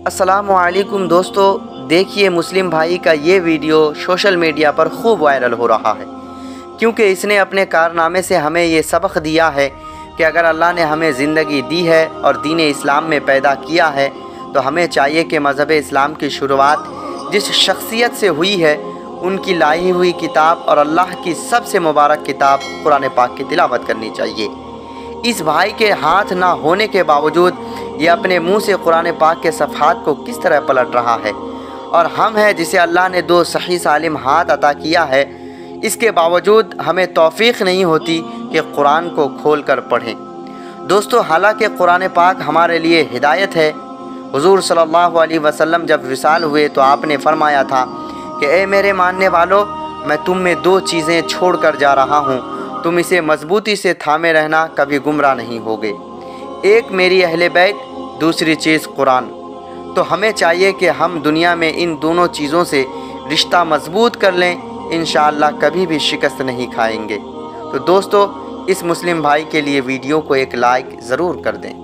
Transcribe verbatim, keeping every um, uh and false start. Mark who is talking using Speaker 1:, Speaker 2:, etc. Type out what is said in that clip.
Speaker 1: अस्सलामुअलैकुम दोस्तों, देखिए मुस्लिम भाई का ये वीडियो सोशल मीडिया पर खूब वायरल हो रहा है क्योंकि इसने अपने कारनामे से हमें ये सबक दिया है कि अगर अल्लाह ने हमें ज़िंदगी दी है और दीन इस्लाम में पैदा किया है तो हमें चाहिए कि मज़हब इस्लाम की शुरुआत जिस शख्सियत से हुई है उनकी लाई हुई किताब और अल्लाह की सबसे मुबारक किताब कुरान पाक की तिलावत करनी चाहिए। इस भाई के हाथ ना होने के बावजूद ये अपने मुंह से कुरान पाक के सफ़हात को किस तरह पलट रहा है, और हम हैं जिसे अल्लाह ने दो सही सालिम हाथ अता किया है, इसके बावजूद हमें तौफीक नहीं होती कि कुरान को खोल कर पढ़ें। दोस्तों, हालांकि कुरान पाक हमारे लिए हिदायत है। हुज़ूर सल्लल्लाहु अलैहि वसल्लम जब विसाल हुए तो आपने फरमाया था कि ए मेरे मानने वालों, मैं तुम में दो चीज़ें छोड़ कर जा रहा हूँ, तुम इसे मजबूती से थामे रहना, कभी गुमराह नहीं होगे। एक मेरी अहले बैत, दूसरी चीज़ कुरान। तो हमें चाहिए कि हम दुनिया में इन दोनों चीज़ों से रिश्ता मजबूत कर लें, इंशाअल्लाह कभी भी शिकस्त नहीं खाएंगे। तो दोस्तों, इस मुस्लिम भाई के लिए वीडियो को एक लाइक ज़रूर कर दें।